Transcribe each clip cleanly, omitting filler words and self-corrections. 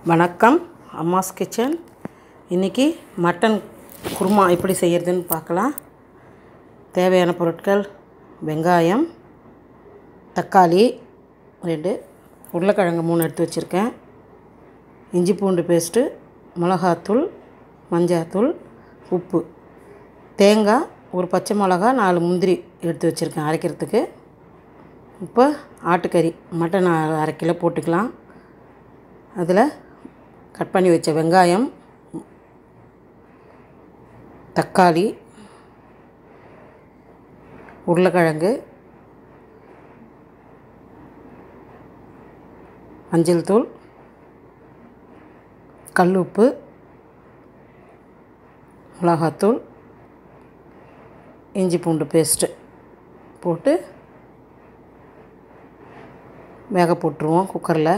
வணக்கம், அம்மாஸ் கிச்சன். இன்றைக்கி மட்டன் குருமா எப்படி செய்கிறதுன்னு பார்க்கலாம். தேவையான பொருட்கள்: வெங்காயம், தக்காளி 2, உருளைக்கிழங்கு 3 எடுத்து வச்சுருக்கேன், இஞ்சி பூண்டு பேஸ்ட்டு, மிளகாத்தூள், மஞ்சள்தூள், உப்பு, தேங்காய், ஒரு பச்சை மிளகா, 4 முந்திரி எடுத்து வச்சுருக்கேன் அரைக்கிறதுக்கு. இப்போ ஆட்டுக்கறி மட்டன் 1/2 கிலோ போட்டுக்கலாம். அதில் கட் பண்ணி வச்ச வெங்காயம், தக்காளி, உருளைக்கிழங்கு, மஞ்சள் தூள், கல் உப்பு, மிளகாத்தூள், இஞ்சி பூண்டு பேஸ்ட்டு போட்டு வேக போட்டுருவோம் குக்கரில்.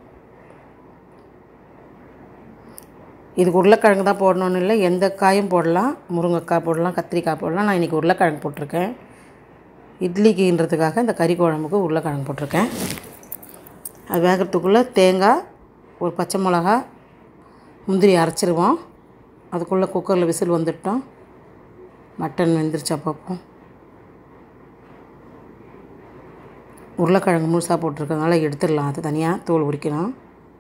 இதுக்கு உருளைக்கிழங்கு தான் போடணுன்னு இல்லை, எந்த காயும் போடலாம். முருங்கைக்காய் போடலாம், கத்திரிக்காய் போடலாம். நான் இன்றைக்கி உருளைக்கிழங்கு போட்டிருக்கேன். இட்லிக்குன்றதுக்காக இந்த கறி குழம்புக்கு உருளைக்கிழங்கு போட்டிருக்கேன். அது வேகிறதுக்குள்ளே தேங்காய், ஒரு பச்சை மிளகா, முந்திரி அரைச்சிருவோம். அதுக்குள்ளே குக்கரில் விசில் வந்துட்டோம். மட்டன் வெந்துருச்சா பார்ப்போம். உருளைக்கிழங்கு முழுசாக போட்டிருக்கனால எடுத்துடலாம், அது தனியாக தோல் உரிக்கணும்.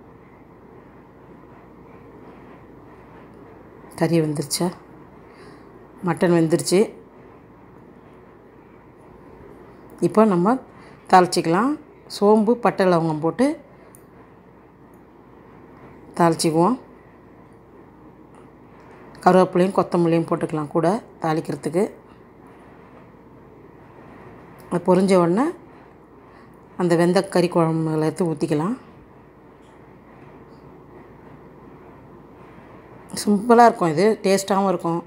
கறி வெந்துருச்சா? மட்டன் வெந்துருச்சு. இப்போ நம்ம தாளிச்சிக்கலாம். சோம்பு, பட்டை, லவங்கம் போட்டு தாளிச்சிக்குவோம். கருவேப்பிலையும் கொத்தமல்லியும் போட்டுக்கலாம் கூட தாளிக்கிறதுக்கு. அது பொரிஞ்ச உடனே அந்த வெந்த கறி குழம்புல எடுத்து ஊற்றிக்கலாம். சிம்பிளாக இருக்கும், இது டேஸ்ட்டாகவும் இருக்கும்.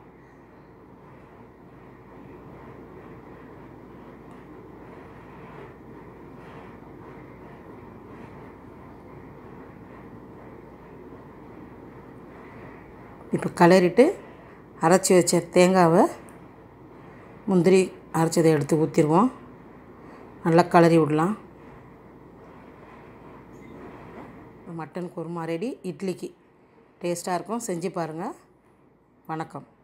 இப்போ கிளறிட்டு அரைச்சி வச்ச தேங்காவை, முந்திரி அரைச்சதை எடுத்து ஊற்றிடுவோம். நல்லா கிளறி விடலாம். Mutton kurma ready. இட்லிக்கு டேஸ்ட்டாக இருக்கும். செஞ்சு பாருங்கள். வணக்கம்.